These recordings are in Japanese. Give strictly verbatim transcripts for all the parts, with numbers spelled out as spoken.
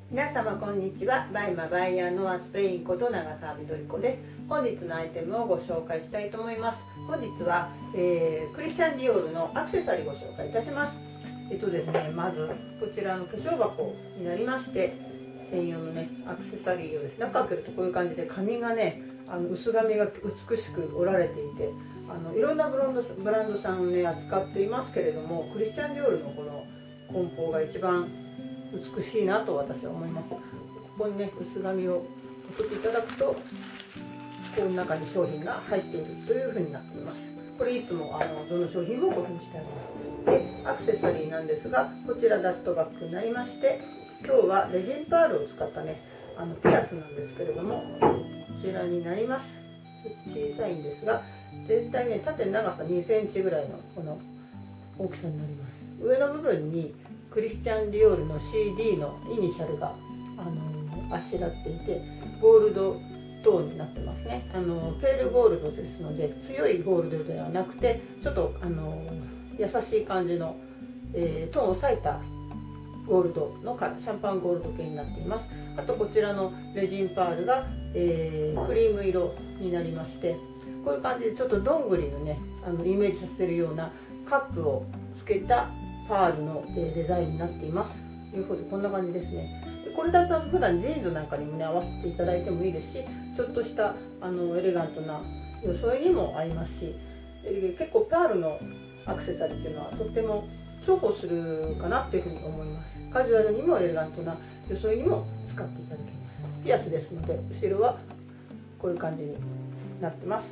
皆様こんにちは。バイマバイヤーのアスペインこと長澤みどり子です。本日のアイテムをご紹介したいと思います。本日は、えー、クリスチャン・ディオールのアクセサリーをご紹介いたします。えっとですね、まずこちらの化粧箱になりまして、専用のねアクセサリーをですね、中開けるとこういう感じで髪がね、あの薄髪が美しく織られていて、あのいろんなブランドブランドさんをね扱っていますけれども、クリスチャン・ディオールのこの梱包が一番美しいなと私は思います。ここにね薄紙を取っていただくと、この中に商品が入っているというふうになっています。これいつもあのどの商品もこういうふうにしてあります。でアクセサリーなんですが、こちらダストバッグになりまして、今日はレジンパールを使ったねあのピアスなんですけれども、こちらになります。小さいんですが、全体ね縦長さにセンチぐらいのこの大きさになります。上の部分にクリスチャン・ディオールの シーディー のイニシャルがあのあしらっていて、ゴールドトーンになってますね。あのペールゴールドですので、強いゴールドではなくて、ちょっとあの優しい感じの、えー、トーンを抑えたゴールドのシャンパンゴールド系になっています。あとこちらのレジンパールが、えー、クリーム色になりまして、こういう感じでちょっとどんぐりのねあのイメージさせるようなカップをつけたパールのデザインになっています。ということでこんな感じですね。これだと普段ジーンズなんかにもね合わせていただいてもいいですし、ちょっとしたあのエレガントな装いにも合いますし、結構パールのアクセサリーっていうのはとっても重宝するかなというふうに思います。カジュアルにもエレガントな装いにも使っていただけます。ピアスですので、後ろはこういう感じになってます。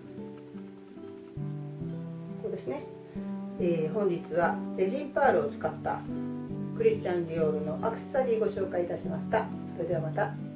こうですね。えー、本日はレジンパールを使ったクリスチャン・ディオールのアクセサリーをご紹介いたしました。それではまた。